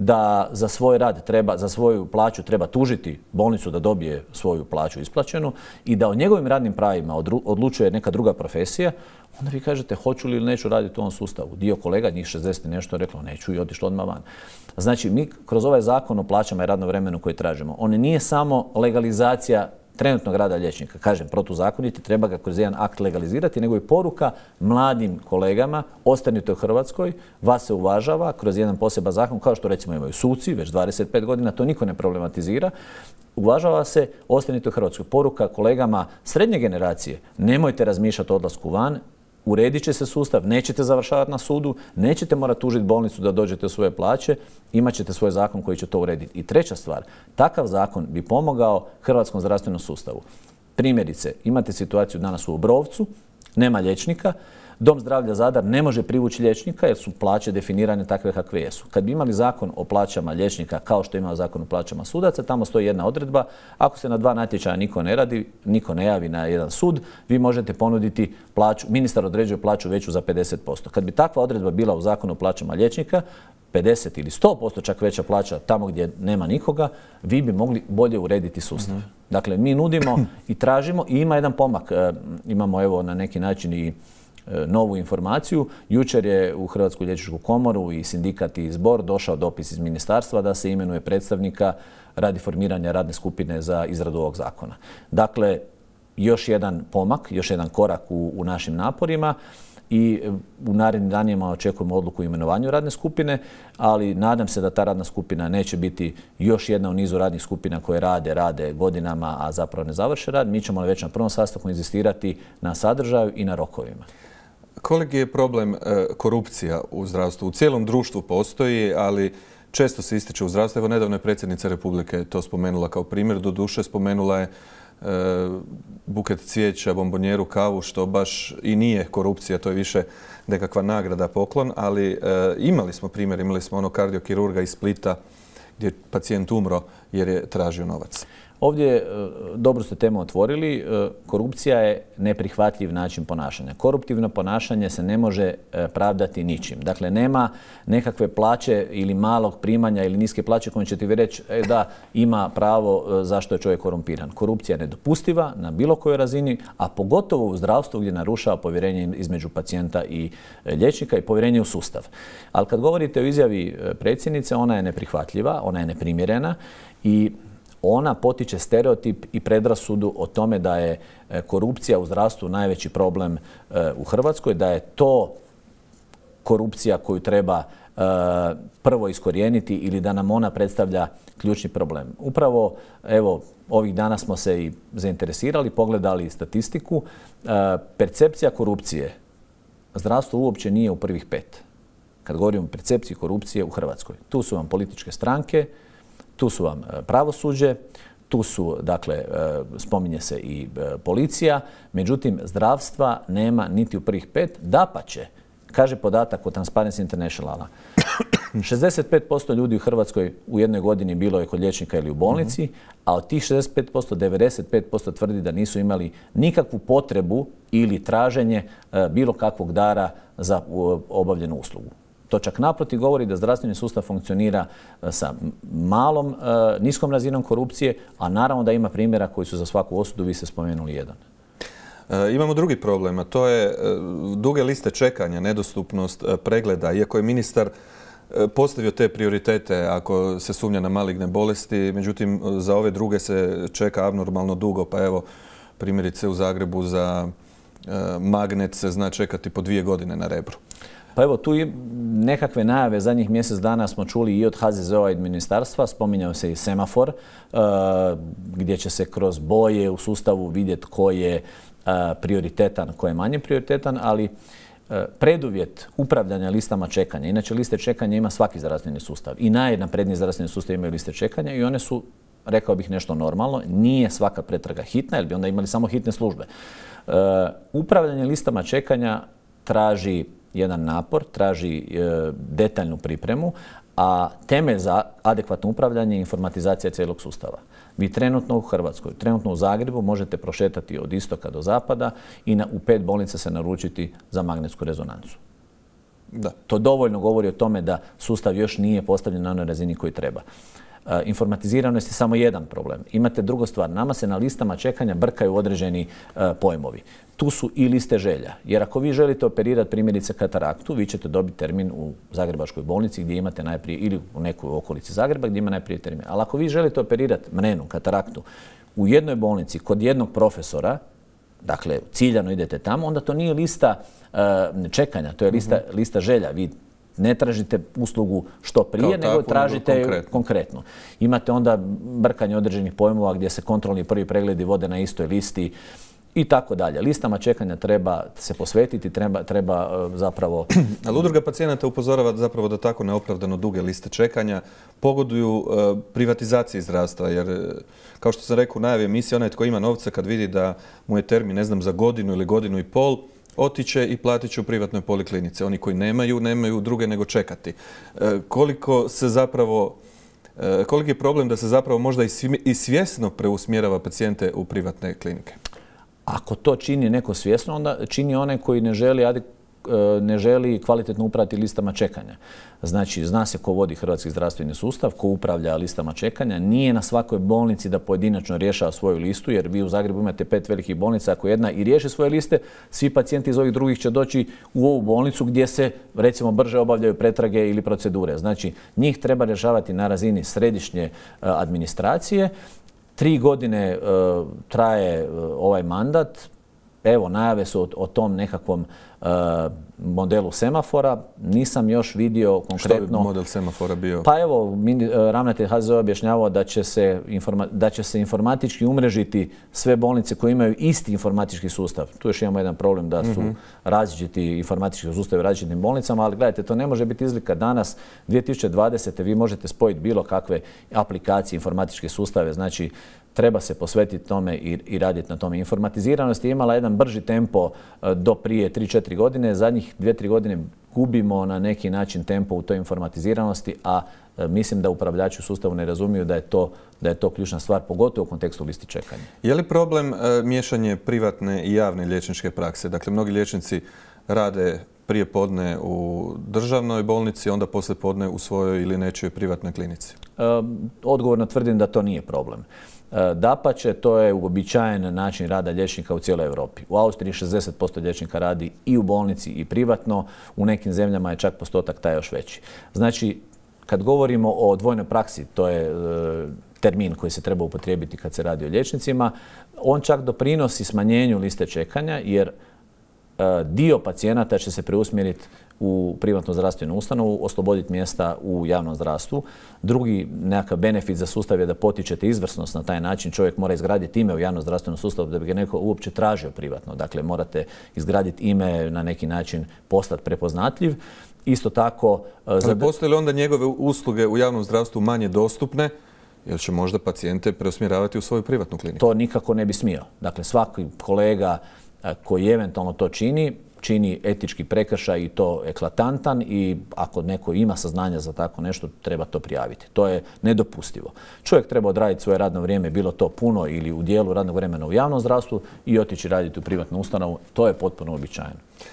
da za svoj rad treba, za svoju plaću treba tužiti bolnicu da dobije svoju plaću isplaćenu i da o njegovim radnim pravima odlučuje neka druga profesija, onda vi kažete hoću li ili neću raditi u ovom sustavu. Dio kolega, njih šezdeset i nešto, reklo neću i otišlo odmah van. Znači, mi kroz ovaj zakon o plaćama i radnom vremenu koji tražimo, on nije samo legalizacija trenutnog rada liječnika, kažem, protuzakoniti, treba ga kroz jedan akt legalizirati, nego i poruka mladim kolegama, ostanite u Hrvatskoj, vas se uvažava kroz jedan poseban zakon, kao što recimo imaju suci, već dvadeset pet godina, to niko ne problematizira, uvažava se, ostanite u Hrvatskoj. Poruka kolegama srednje generacije, nemojte razmišljati o odlasku van, uredit će se sustav, nećete završavati na sudu, nećete morati tužiti bolnicu da dođete u svoje plaće, imat ćete svoj zakon koji će to urediti. I treća stvar, takav zakon bi pomogao hrvatskom zdravstvenom sustavu. Primjerice, imate situaciju danas u Obrovcu, nema liječnika, Dom zdravlja Zadar ne može privući liječnika jer su plaće definirane takve kakve jesu. Kad bi imali zakon o plaćama liječnika kao što ima zakon o plaćama sudaca, tamo stoji jedna odredba, ako se na dva natječaja niko ne radi, niko ne javi na jedan sud, vi možete ponuditi plaću, ministar određuje plaću veću za pedeset posto. Kad bi takva odredba bila u zakonu o plaćama liječnika, pedeset ili sto posto čak veća plaća tamo gdje nema nikoga, vi bi mogli bolje urediti sustav. Mm-hmm. Dakle, mi nudimo i tražimo i ima jedan pomak. E, imamo evo na neki način i novu informaciju. Jučer je u Hrvatsku liječničku komoru i sindikat i zbor došao dopis iz ministarstva da se imenuje predstavnika radi formiranja radne skupine za izradu ovog zakona. Dakle, još jedan pomak, još jedan korak u, u našim naporima i u narednim danima očekujemo odluku o imenovanju radne skupine, ali nadam se da ta radna skupina neće biti još jedna u nizu radnih skupina koje rade, rade godinama, a zapravo ne završe rad. Mi ćemo već na prvom sastanku inzistirati na sadržaju i na rokovima. Koliki je problem e, korupcija u zdravstvu? U cijelom društvu postoji, ali često se ističe u zdravstvu. Evo, nedavno je predsjednica Republike to spomenula kao primjer. Doduše spomenula je e, buket cvijeća, bombonjeru, kavu, što baš i nije korupcija, to je više nekakva nagrada, poklon, ali e, imali smo primjer, imali smo ono kardiokirurga iz Splita gdje je pacijent umro jer je tražio novac. Ovdje dobro ste temu otvorili. Korupcija je neprihvatljiv način ponašanja. Koruptivno ponašanje se ne može pravdati ničim. Dakle, nema nekakve plaće ili malog primanja ili niske plaće kojom ćete vi reći e, da ima pravo zašto je čovjek korumpiran. Korupcija je nedopustiva na bilo kojoj razini, a pogotovo u zdravstvu gdje narušava povjerenje između pacijenta i liječnika i povjerenje u sustav. Ali kad govorite o izjavi predsjednice, ona je neprihvatljiva, ona je neprimjerena i ona potiče stereotip i predrasudu o tome da je korupcija u zdravstvu najveći problem u Hrvatskoj, da je to korupcija koju treba prvo iskorijeniti ili da nam ona predstavlja ključni problem. Upravo, evo, ovih dana smo se i zainteresirali, pogledali statistiku. Percepcija korupcije, zdravstvo uopće nije u prvih pet. Kad govorimo o percepciji korupcije u Hrvatskoj. Tu su vam političke stranke, tu su vam pravosuđe, tu su, dakle, spominje se i policija, međutim, zdravstva nema niti u prvih pet. Dapače, kaže podatak od Transparency Internationala, šezdeset pet posto ljudi u Hrvatskoj u jednoj godini bilo je kod liječnika ili u bolnici, mm-hmm. a od tih šezdeset pet posto, devedeset pet posto tvrdi da nisu imali nikakvu potrebu ili traženje bilo kakvog dara za obavljenu uslugu. To čak naprotiv govori da zdravstveni sustav funkcionira sa malom, niskom razinom korupcije, a naravno da ima primjera koji su za svaku osudu, vi ste spomenuli jedan. E, imamo drugi problem, a to je e, duge liste čekanja, nedostupnost e, pregleda. Iako je ministar e, postavio te prioritete ako se sumnja na maligne bolesti, međutim za ove druge se čeka abnormalno dugo, pa evo primjerice u Zagrebu za e, magnet se zna čekati po dvije godine na Rebru. Pa evo, tu nekakve najave zadnjih mjesec dana smo čuli i od H Z Z O-a i od ministarstva. Spominjao se i semafor, uh, gdje će se kroz boje u sustavu vidjeti ko je uh, prioritetan, ko je manje prioritetan, ali uh, preduvjet upravljanja listama čekanja. Inače, liste čekanja ima svaki zdravstveni sustav. I najnapredniji zdravstveni sustav imaju liste čekanja i one su rekao bih nešto normalno. Nije svaka pretraga hitna, jer bi onda imali samo hitne službe. E, upravljanje listama čekanja traži jedan napor, traži e, detaljnu pripremu, a temelj za adekvatno upravljanje je informatizacija cijelog sustava. Vi trenutno u Hrvatskoj, trenutno u Zagrebu možete prošetati od istoka do zapada i na, u pet bolnica se naručiti za magnetsku rezonancu. Da. To dovoljno govori o tome da sustav još nije postavljen na onoj razini koji treba. E, informatiziranost je samo jedan problem. Imate drugu stvar, nama se na listama čekanja brkaju određeni e, pojmovi. Tu su i liste želja, jer ako vi želite operirati primjerice kataraktu, vi ćete dobiti termin u Zagrebačkoj bolnici gdje imate najprije, ili u nekoj okolici Zagreba gdje ima najprije termin. Ali ako vi želite operirati mrenu, kataraktu, u jednoj bolnici kod jednog profesora, dakle ciljano idete tamo, onda to nije lista uh, čekanja, to je lista, uh-huh. lista želja. Vi ne tražite uslugu što prije, nego takvu, tražite konkretno. konkretno. Imate onda brkanje određenih pojmova gdje se kontrolni prvi pregledi vode na istoj listi i tako dalje. Listama čekanja treba se posvetiti, treba, treba uh, zapravo... Ali udruga pacijenata upozorava zapravo da tako neopravdano duge liste čekanja pogoduju uh, privatizaciji zdravstva, jer uh, kao što sam rekao u najavi emisije, onaj tko ima novca kad vidi da mu je termin, ne znam, za godinu ili godinu i pol, otiće i platit će u privatnoj poliklinici. Oni koji nemaju, nemaju druge nego čekati. Uh, koliko se zapravo... Uh, koliki je problem da se zapravo možda i, svi, i svjesno preusmjerava pacijente u privatne klinike? Ako to čini neko svjesno, onda čini onaj koji ne želi, ne želi kvalitetno upravljati listama čekanja. Znači, zna se ko vodi hrvatski zdravstveni sustav, ko upravlja listama čekanja. Nije na svakoj bolnici da pojedinačno rješava svoju listu, jer vi u Zagrebu imate pet velikih bolnica. Ako jedna i riješi svoje liste, svi pacijenti iz ovih drugih će doći u ovu bolnicu gdje se, recimo, brže obavljaju pretrage ili procedure. Znači, njih treba rješavati na razini središnje administracije. Tri godine uh, traje uh, ovaj mandat. Evo, najave su o, o tom nekakvom uh, modelu semafora. Nisam još vidio konkretno... Što bi model semafora bio? Pa evo, min, uh, ravnatelj H Z O objašnjavao da će, se informa, da će se informatički umrežiti sve bolnice koje imaju isti informatički sustav. Tu još imamo jedan problem da su mm-hmm. različiti informatički sustavi u različitim bolnicama, ali gledajte, to ne može biti izlika danas. dvije tisuće dvadesete vi možete spojiti bilo kakve aplikacije, informatičke sustave, znači treba se posvetiti tome i, i raditi na tome. Informatiziranost je imala jedan brži tempo do prije tri četiri godine. Zadnjih dvije tri godine gubimo na neki način tempo u toj informatiziranosti, a mislim da upravljači u sustavu ne razumiju da je to, da je to ključna stvar, pogotovo u kontekstu listi čekanja. Je li problem e, miješanje privatne i javne liječničke prakse? Dakle, mnogi liječnici rade prije podne u državnoj bolnici, onda poslije podne u svojoj ili nečijoj privatnoj klinici. E, odgovorno tvrdim da to nije problem. Dapače, to je uobičajen način rada liječnika u cijeloj Europi. U Austriji šezdeset posto liječnika radi i u bolnici i privatno, u nekim zemljama je čak postotak taj još veći. Znači, kad govorimo o dvojnoj praksi, to je e, termin koji se treba upotrijebiti kad se radi o liječnicima, on čak doprinosi smanjenju liste čekanja, jer e, dio pacijenata će se preusmjeriti u privatnu zdravstvenu ustanovu, osloboditi mjesta u javnom zdravstvu. Drugi nekakav benefit za sustav je da potičete izvrsnost na taj način. Čovjek mora izgraditi ime u javnom zdravstvenom sustavu da bi ga neko uopće tražio privatno. Dakle, morate izgraditi ime, na neki način postati prepoznatljiv. Isto tako... Ali postoje li onda njegove usluge u javnom zdravstvu manje dostupne, jer će možda pacijente preusmjeravati u svoju privatnu kliniku? To nikako ne bi smio. Dakle, svaki kolega koji eventualno to čini, čini etički prekršaj i to eklatantan, i ako neko ima saznanja za tako nešto, treba to prijaviti. To je nedopustivo. Čovjek treba odraditi svoje radno vrijeme, bilo to puno ili u dijelu radnog vremena u javnom zdravstvu, i otići raditi u privatnu ustanovu. To je potpuno uobičajeno.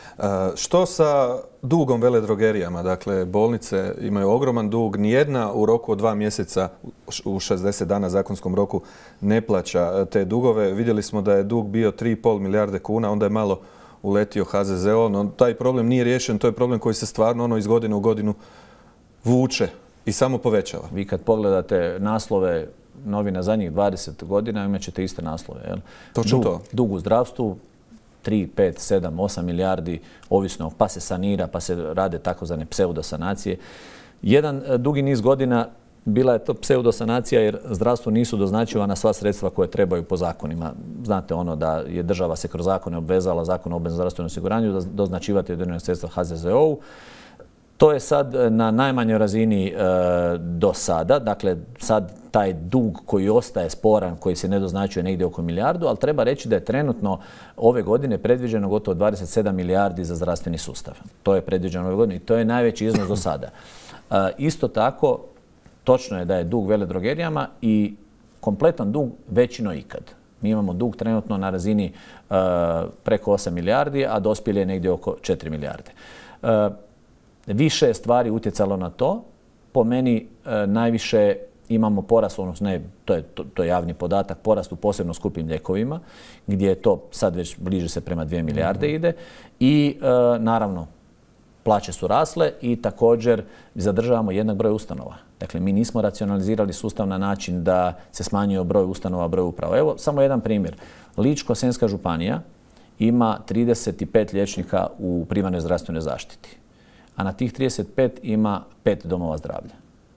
Što sa dugom veledrogerijama? Dakle, bolnice imaju ogroman dug. Nijedna u roku od dva mjeseca, u šezdeset dana zakonskom roku, ne plaća te dugove. Vidjeli smo da je dug bio tri i pol milijarde kuna, onda je malo uletio H Z Z O, no taj problem nije riješen. To je problem koji se stvarno ono iz godine u godinu vuče i samo povećava. Vi kad pogledate naslove novina zadnjih dvadeset godina, imat ćete iste naslove. Jel? Točno dug, to. Dug u zdravstvu, tri, pet, sedam, osam milijardi, ovisno, pa se sanira, pa se rade takozvane pseudosanacije. Jedan dugi niz godina bila je to pseudosanacija jer zdravstvu nisu doznačivana sva sredstva koje trebaju po zakonima. Znate ono da je država se kroz zakone obvezala, Zakon o obveznom zdravstvenom osiguranju, da doznačivati određena sredstva H Z Z O-u. To je sad na najmanjoj razini e, do sada, dakle sad taj dug koji ostaje sporan, koji se ne doznačuje negdje oko milijardu, ali treba reći da je trenutno ove godine predviđeno gotovo dvadeset sedam milijardi za zdravstveni sustav. To je predviđeno ove godine i to je najveći iznos do sada. E, isto tako, točno je da je dug veledrogerijama i kompletan dug veći no ikad. Mi imamo dug trenutno na razini e, preko osam milijardi, a dospjeli je negdje oko četiri milijarde. E, Više je stvari utjecalo na to. Po meni e, najviše imamo porast, odnosno ne, to je, to, to je javni podatak, porast u posebno skupim lijekovima, gdje je to sad već bliže se prema dvije milijarde ide. I e, naravno, plaće su rasle i također zadržavamo jednak broj ustanova. Dakle, mi nismo racionalizirali sustav na način da se smanjio broj ustanova, broj uprava. Evo, samo jedan primjer. Ličko-senjska županija ima trideset pet liječnika u primarnoj zdravstvenoj zaštiti. A na tih trideset pet ima pet domova zdravlja.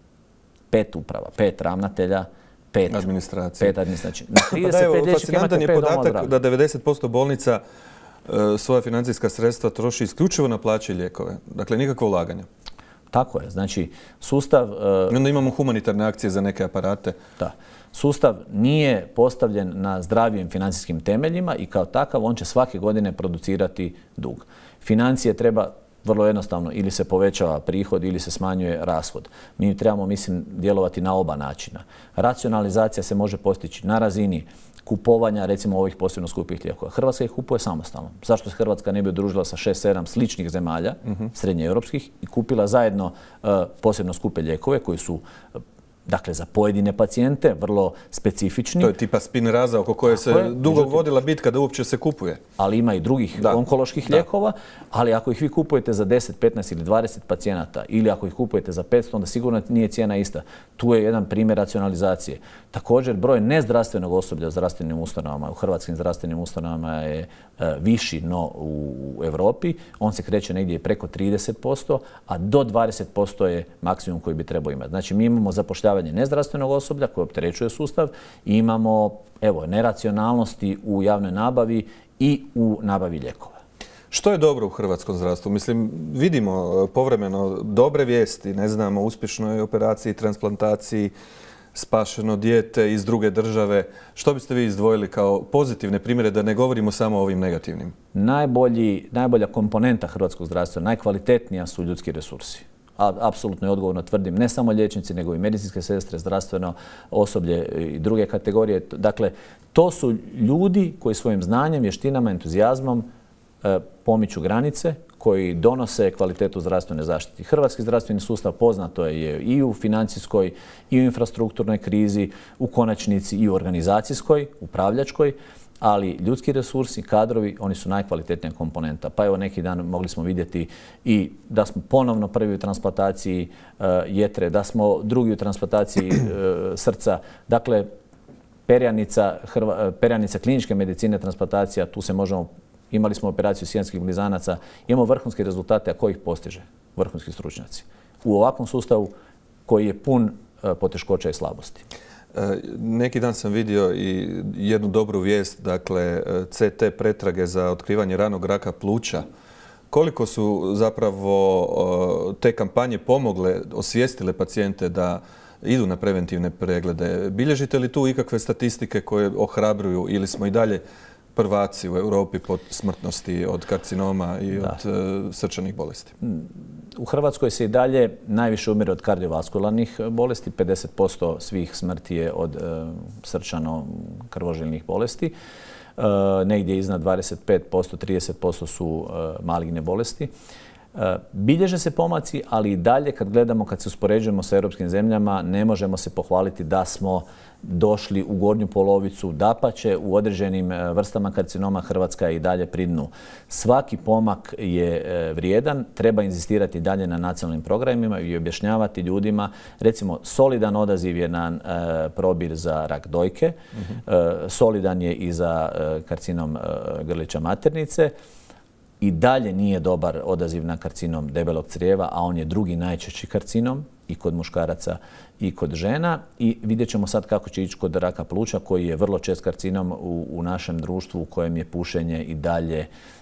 Pet uprava, pet ravnatelja, pet administracije. Pet administracije. Na trideset pet liječnika fascinantan imate je pet domova podatak zdravlja. da devedeset posto bolnica e, svoja financijska sredstva troši isključivo na plaće i lijekove. Dakle, nikakvo ulaganje. Tako je. Znači, sustav... I onda imamo humanitarne akcije za neke aparate. Da. Sustav nije postavljen na zdravijim financijskim temeljima i kao takav on će svake godine producirati dug. Financije treba vrlo jednostavno, ili se povećava prihod ili se smanjuje rashod. Mi trebamo, mislim, djelovati na oba načina. Racionalizacija se može postići na razini kupovanja, recimo, ovih posebno skupih lijekova. Hrvatska ih kupuje samostalno. Zašto se Hrvatska ne bi udružila sa šest sedam sličnih zemalja, uh-huh. srednjeeuropskih, i kupila zajedno uh, posebno skupe lijekove koji su uh, dakle, za pojedine pacijente, vrlo specifični. To je tipa Spinraza oko koje se je, dugo međutim, vodila bitka da uopće se kupuje. Ali ima i drugih da. onkoloških da. lijekova, ali ako ih vi kupujete za deset, petnaest ili dvadeset pacijenata ili ako ih kupujete za petsto, onda sigurno nije cijena ista. Tu je jedan primjer racionalizacije. Također, broj nezdravstvenog osoblja u zdravstvenim ustanovama, u hrvatskim zdravstvenim ustanovama je e, viši no u, u Europi. On se kreće negdje preko trideset posto, a do dvadeset posto je maksimum koji bi trebao imati. Znači, mi imamo zapošljavanje nezdravstvenog osoblja koje opterećuje sustav i imamo, evo, neracionalnosti u javnoj nabavi i u nabavi lijekova. Što je dobro u hrvatskom zdravstvu? Mislim, vidimo povremeno dobre vijesti, ne znamo, o uspješnoj operaciji, transplantaciji, spašeno dijete iz druge države. Što biste vi izdvojili kao pozitivne primjere, da ne govorimo samo o ovim negativnim? Najbolji, najbolja komponenta hrvatskog zdravstva, najkvalitetnija su ljudski resursi. Apsolutno i odgovorno tvrdim, ne samo liječnici, nego i medicinske sestre, zdravstveno osoblje i druge kategorije. Dakle, to su ljudi koji svojim znanjem, vještinama, entuzijazmom e, pomiču granice, koji donose kvalitetu zdravstvene zaštite. Hrvatski zdravstveni sustav poznato je i u financijskoj, i u infrastrukturnoj krizi, u konačnici i u organizacijskoj, upravljačkoj, ali ljudski resursi, kadrovi, oni su najkvalitetnija komponenta. Pa evo, neki dan mogli smo vidjeti i da smo ponovno prvi u transplantaciji uh, jetre, da smo drugi u transplantaciji uh, srca. Dakle, perjanica, hrva, perjanica kliničke medicine, transplantacija, tu se možemo, imali smo operaciju sijanskih blizanaca, imamo vrhunske rezultate, a ko ih postiže? Vrhunski stručnjaci. U ovakvom sustavu koji je pun uh, poteškoća i slabosti. Neki dan sam vidio i jednu dobru vijest, dakle C T pretrage za otkrivanje ranog raka pluća. Koliko su zapravo te kampanje pomogle, osvijestile pacijente da idu na preventivne preglede? Bilježite li tu ikakve statistike koje ohrabruju ili smo i dalje prvaci u Europi po smrtnosti od karcinoma i da. od uh, srčanih bolesti? U Hrvatskoj se i dalje najviše umire od kardiovaskularnih bolesti. pedeset posto svih smrti je od uh, srčano-krvožilnih bolesti. Uh, negdje iznad dvadeset pet posto, trideset posto su uh, maligne bolesti. Uh, bilježe se pomaci, ali i dalje kad gledamo, kad se uspoređujemo sa europskim zemljama, ne možemo se pohvaliti da smo došli u gornju polovicu. Dapače, u određenim vrstama karcinoma Hrvatska je i dalje pri dnu. Svaki pomak je vrijedan, treba inzistirati dalje na nacionalnim programima i objašnjavati ljudima. Recimo, solidan odaziv je na probir za rak dojke, uh-huh. solidan je i za karcinom grlića maternice. I dalje nije dobar odaziv na karcinom debelog crijeva, a on je drugi najčešći karcinom i kod muškaraca i kod žena. I vidjet ćemo sad kako će ići kod raka pluća, koji je vrlo čest karcinom u, u našem društvu, u kojem je pušenje i dalje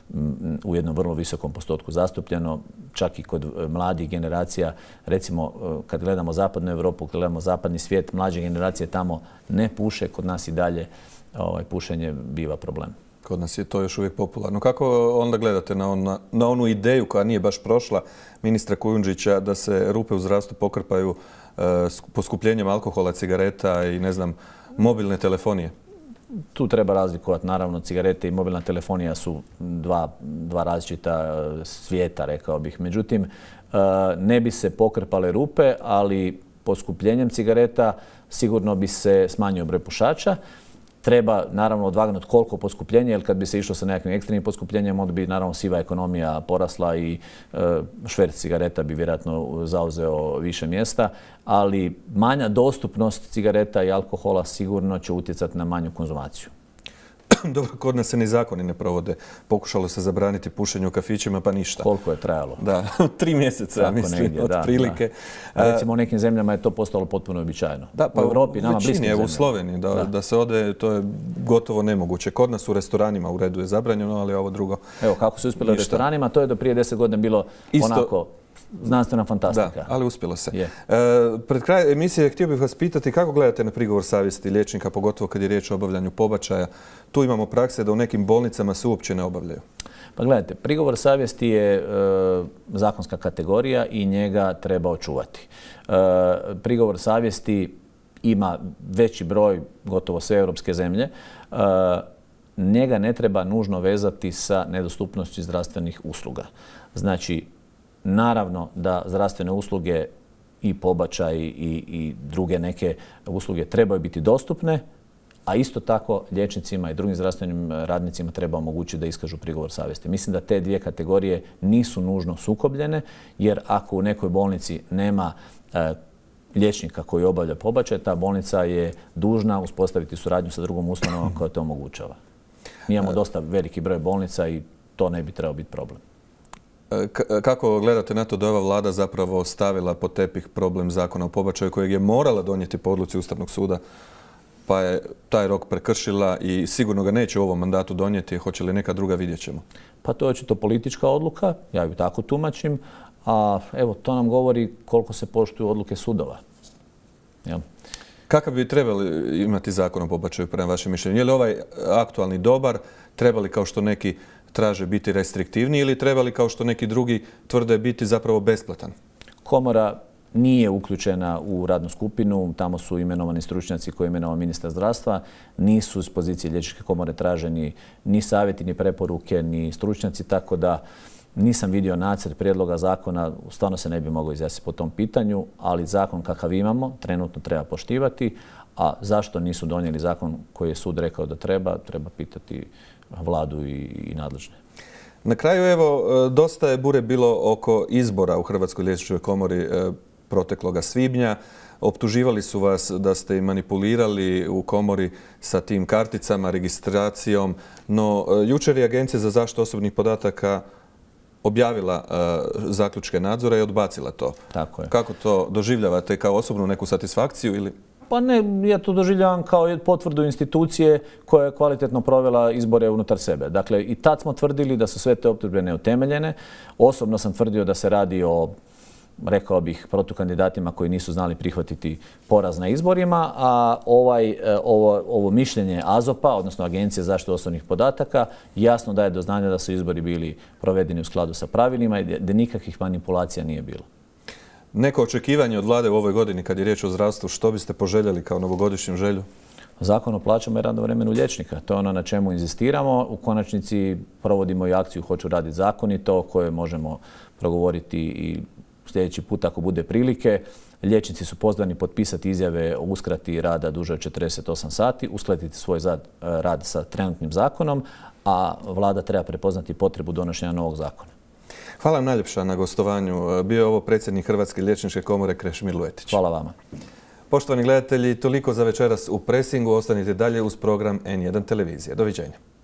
m, u jednom vrlo visokom postotku zastupljeno, čak i kod mladih generacija. Recimo, kad gledamo zapadnu Europu, kad gledamo zapadni svijet, mlađe generacije tamo ne puše, kod nas i dalje ovaj, pušenje biva problem. Kod nas je to još uvijek popularno. Kako onda gledate na, on, na onu ideju koja nije baš prošla ministra Kujundžića da se rupe u zdravstvu pokrpaju e, poskupljenjem alkohola, cigareta i ne znam, mobilne telefonije? Tu treba razlikovati. Naravno, cigarete i mobilna telefonija su dva, dva različita svijeta, rekao bih. Međutim, e, ne bi se pokrpale rupe, ali poskupljenjem cigareta sigurno bi se smanjio broj pušača. Treba naravno odvagnuti koliko poskupljenje, jer kad bi se išlo sa nekakvim ekstremnim poskupljenjem, onda bi naravno siva ekonomija porasla i e, šverc cigareta bi vjerojatno zauzeo više mjesta, ali manja dostupnost cigareta i alkohola sigurno će utjecati na manju konzumaciju. Dobro, kod nas se ni zakoni ne provode. Pokušalo se zabraniti pušenje u kafićima, pa ništa. Koliko je trajalo? Da, tri mjeseca, Tako mislim, negdje, od da, prilike. Da. A recimo u nekim zemljama je to postalo potpuno uobičajeno. Da, pa u Europi, nama većini, bliskim evo zemljama. u Sloveniji, da, da. da se ode, to je gotovo nemoguće. Kod nas u restoranima u redu je zabranjeno, ali ovo drugo. Evo, kako su uspjeli u restoranima, to je do prije deset godina bilo Isto... onako znanstvena fantastika. Da, ali uspjelo se. Je. E, pred kraj emisije htio bih vas pitati kako gledate na prigovor savjesti liječnika, pogotovo kad je riječ o obavljanju pobačaja. Tu imamo prakse da u nekim bolnicama se uopće ne obavljaju. Pa gledajte, prigovor savjesti je e, zakonska kategorija i njega treba očuvati. E, prigovor savjesti ima veći broj, gotovo sve europske zemlje. E, njega ne treba nužno vezati sa nedostupnošću zdravstvenih usluga. Znači, naravno da zdravstvene usluge i pobačaj i, i druge neke usluge trebaju biti dostupne, a isto tako liječnicima i drugim zdravstvenim radnicima treba omogućiti da iskažu prigovor savjesti. Mislim da te dvije kategorije nisu nužno sukobljene, jer ako u nekoj bolnici nema e, liječnika koji obavlja pobačaj, ta bolnica je dužna uspostaviti suradnju sa drugom ustanovom koja to omogućava. Mi imamo dosta veliki broj bolnica i to ne bi trebao biti problem. Kako gledate na to da je ova vlada zapravo stavila pod tepih problem zakona o pobačaju kojeg je morala donijeti po odluci Ustavnog suda, pa je taj rok prekršila i sigurno ga neće u ovom mandatu donijeti, hoće li neka druga, vidjet ćemo. Pa to je očito politička odluka, ja ju tako tumačim, a evo to nam govori koliko se poštuju odluke sudova. Ja. Kakav bi trebali imati zakon o pobačaju prema vašem mišljenju? Je li ovaj aktualni dobar, trebali kao što neki traže biti restriktivniji ili trebali kao što neki drugi tvrde biti zapravo besplatan? Komora nije uključena u radnu skupinu, tamo su imenovani stručnjaci koji je imenovao ministar zdravstva, nisu iz pozicije liječničke komore traženi ni savjeti, ni preporuke, ni stručnjaci, tako da nisam vidio nacrt prijedloga zakona, stvarno se ne bi mogao izjasniti po tom pitanju, ali zakon kakav imamo trenutno treba poštivati, a zašto nisu donijeli zakon koji je sud rekao da treba, treba pitati vladu i, i nadležne. Na kraju, evo, dosta je bure bilo oko izbora u Hrvatskoj liječničkoj komori protekloga svibnja. Optuživali su vas da ste i manipulirali u komori sa tim karticama, registracijom, no jučer je Agencija za zaštitu osobnih podataka objavila uh, zaključke nadzora i odbacila to. Tako je. Kako to doživljavate, kao osobnu neku satisfakciju ili... Pa ne, ja to doživljavam kao potvrdu institucije koja je kvalitetno provela izbore unutar sebe. Dakle, i tad smo tvrdili da su sve te optužbe neutemeljene. Osobno sam tvrdio da se radi o, rekao bih, protukandidatima koji nisu znali prihvatiti poraz na izborima, a ovaj, ovo, ovo mišljenje AZOP-a, odnosno Agencije za zaštitu osobnih podataka, jasno daje do znanja da su izbori bili provedeni u skladu sa pravilima i da nikakvih manipulacija nije bilo. Neko očekivanje od vlade u ovoj godini kad je riječ o zdravstvu, što biste poželjeli kao novogodišnju želju? Zakon o plaćama i radnom vremenu liječnika. To je ono na čemu inzistiramo. U konačnici provodimo i akciju Hoću raditi zakonito, o kojoj možemo progovoriti i sljedeći put ako bude prilike. Liječnici su pozvani potpisati izjave o uskrati rada duže od četrdeset osam sati, uskladiti svoj rad sa trenutnim zakonom, a vlada treba prepoznati potrebu donošenja novog zakona. Hvala vam najljepša na gostovanju. Bio je ovo predsjednik Hrvatske liječničke komore Krešimir Luetić. Hvala vama. Poštovani gledatelji, toliko za večeras u Pressingu. Ostanite dalje uz program N jedan televizije. Doviđenja.